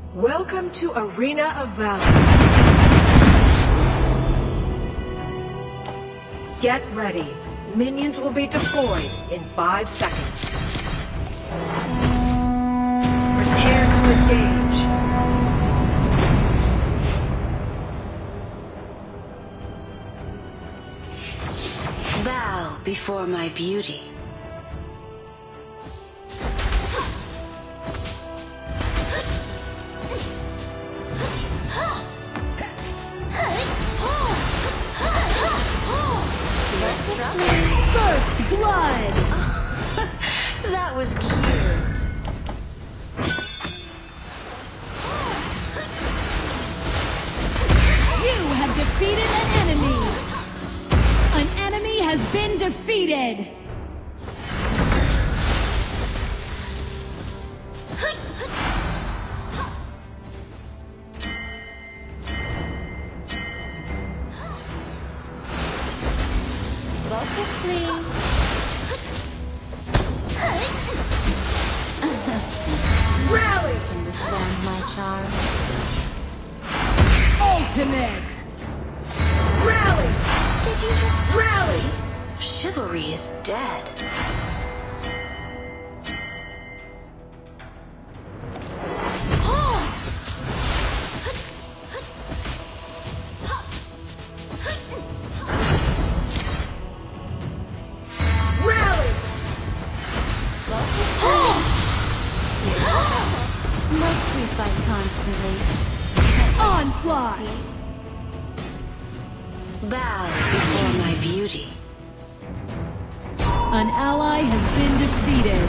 Welcome to Arena of Valor. Get ready. Minions will be deployed in 5 seconds. Prepare to engage. Bow before my beauty. First blood! That was cute. You have defeated an enemy! An enemy has been defeated! Focus, please. Rally! Can withstand my charm. Ultimate! Rally! Did you just Rally! Chivalry is dead. Rally! Must we fight constantly? Onslaught! Bow before my beauty. An ally has been defeated.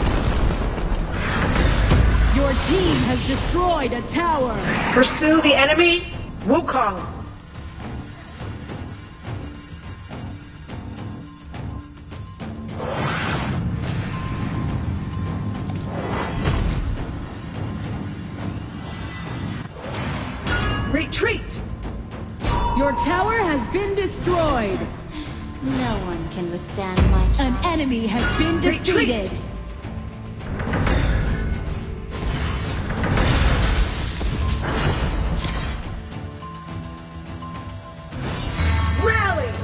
Your team has destroyed a tower. Pursue the enemy. Wukong. Retreat! Your tower has been destroyed. No one can withstand my charm. An enemy has been defeated. Retreat! Rally!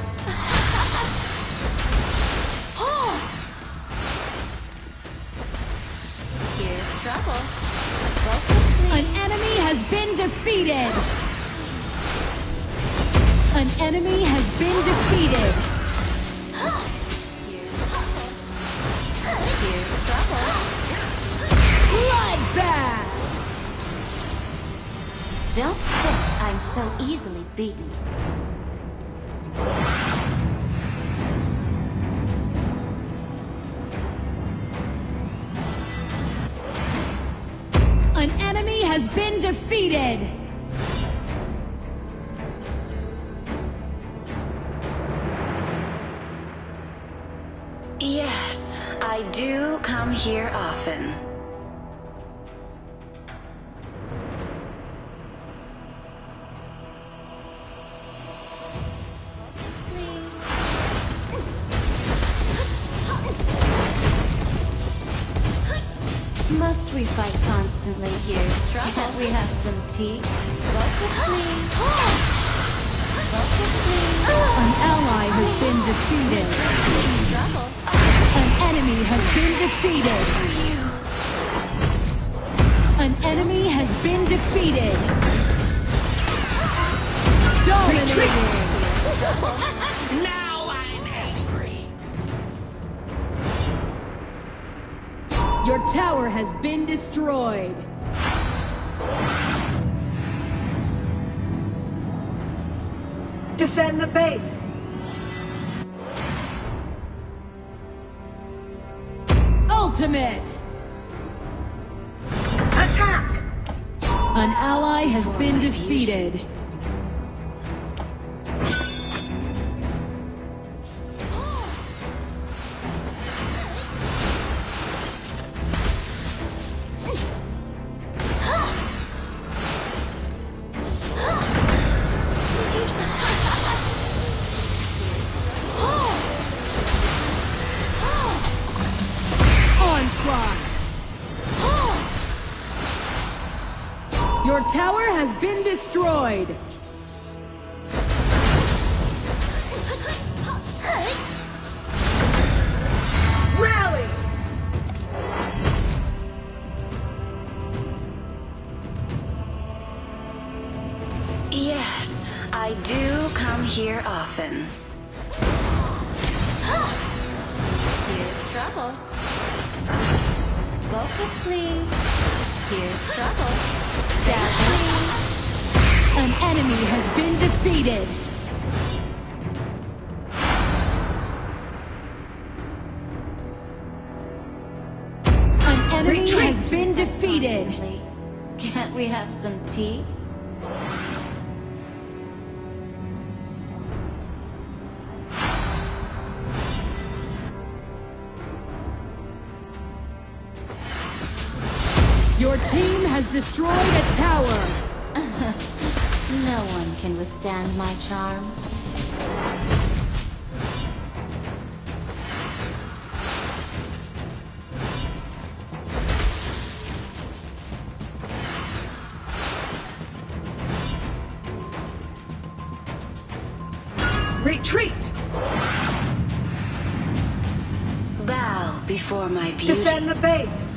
Here's trouble. Focus, please. An enemy has been defeated. An enemy has been defeated. Here's trouble. Bloodbath! Don't think I'm so easily beaten. An enemy has been defeated. Yes, I do come here often. Must we fight constantly? Here's trouble. Can't we have some tea? Focus, please. Focus, please. An ally has been defeated. Trouble. An enemy has been defeated. An enemy has been defeated. Dominating. Now I'm angry. Your tower has been destroyed. Defend the base. Ultimate! Attack! An ally has been defeated. Onslaught! Your tower has been destroyed. Rally! Yes, I do come here often. Here's trouble. Focus, please. Here's trouble. Down, please. An enemy has been defeated. An enemy Retreat. has been defeated. Can't we have some tea? Your team has destroyed a tower. No one can withstand my charms. Retreat! Bow before my beauty. Defend the base!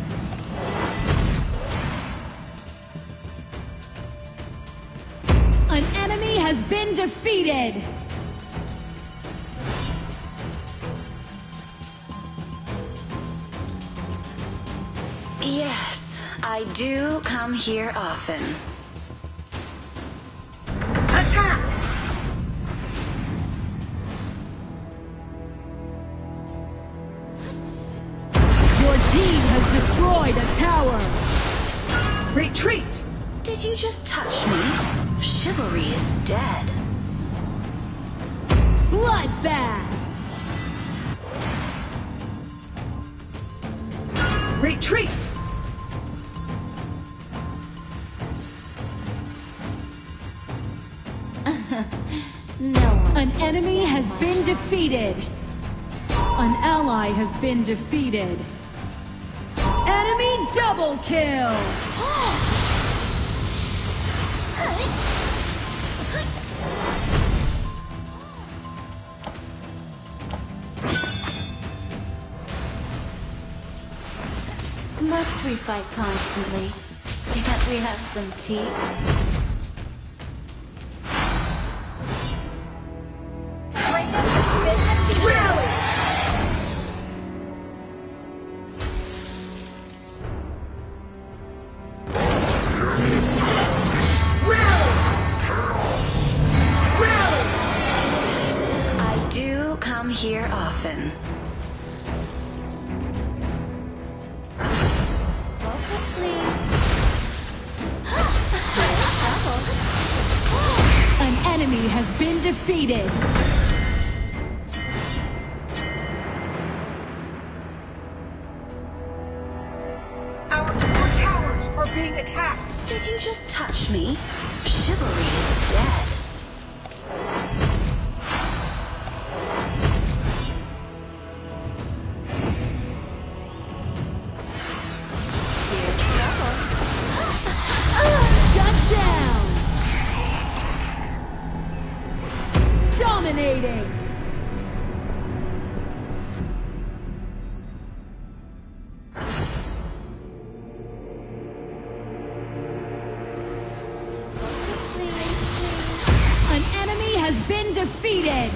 An enemy has been defeated. Yes, I do come here often. Attack! Your team has destroyed a tower. Retreat! Did you just touch me? Chivalry is dead. Bloodbath. Retreat! No one. An enemy has been defeated. An ally has been defeated. Enemy double kill. Must we fight constantly? Can't we have some tea? Rally! Rally! Rally! Yes, I do come here often. Focus, please. Here's trouble. An enemy has been defeated. Our core towers are being attacked! Did you just touch me? Chivalry is dead. Here's trouble. Shut down. Dominating. An enemy has been defeated.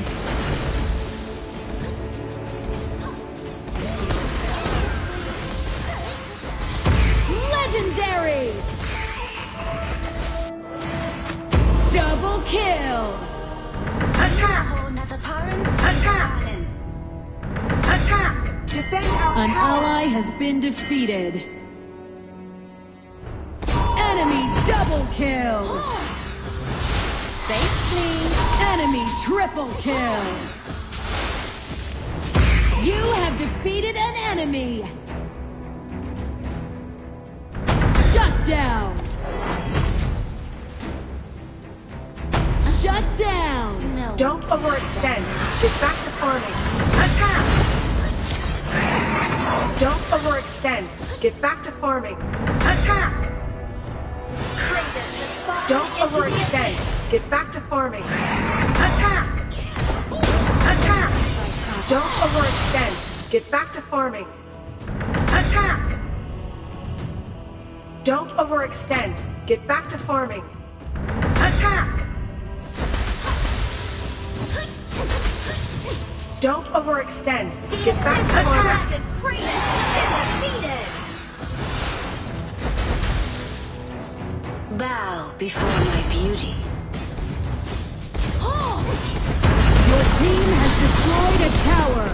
Legendary. Double kill. Attack! Attack! Attack! Defend our An tower! ally has been defeated. Enemy double kill. Space, please. Enemy triple kill. You have defeated an enemy. Shut down. Shut down. No. Don't overextend. Get back to farming. Attack! Don't overextend. Get back to farming. Attack! Kratos Don't overextend. Get back to farming. Attack! Attack! Don't overextend. Get back to farming. Attack! Don't overextend. Get back to farming. Attack! Don't overextend. Get back to farming. Dragon Kratos has been defeated! Bow before my beauty. Your team has destroyed a tower!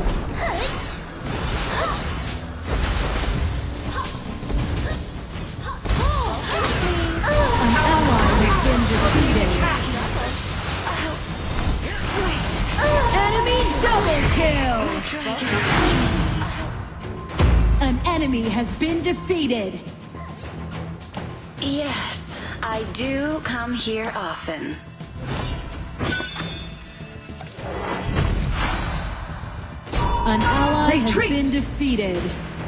An ally has been defeated. Enemy double kill! An enemy has been defeated. Yes, I do come here often. An ally has Retreat! been defeated.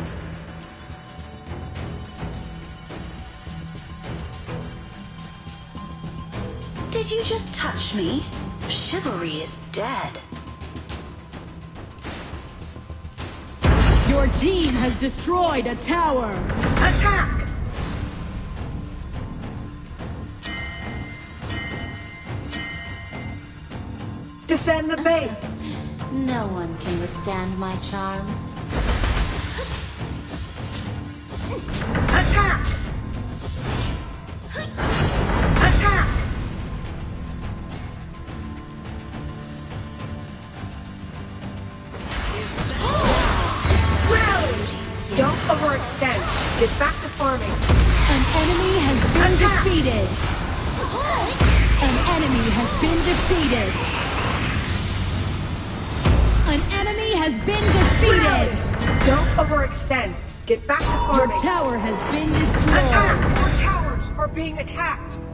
Did you just touch me? Chivalry is dead. Your team has destroyed a tower. Attack! Defend the base! No one can withstand my charms. Attack! Attack! Rally! Don't overextend. Get back to farming. An enemy has been Attack! defeated. An enemy has been defeated. An enemy has been defeated. Don't overextend. Get back to Your farming. tower has been destroyed. Attack! Our towers are being attacked.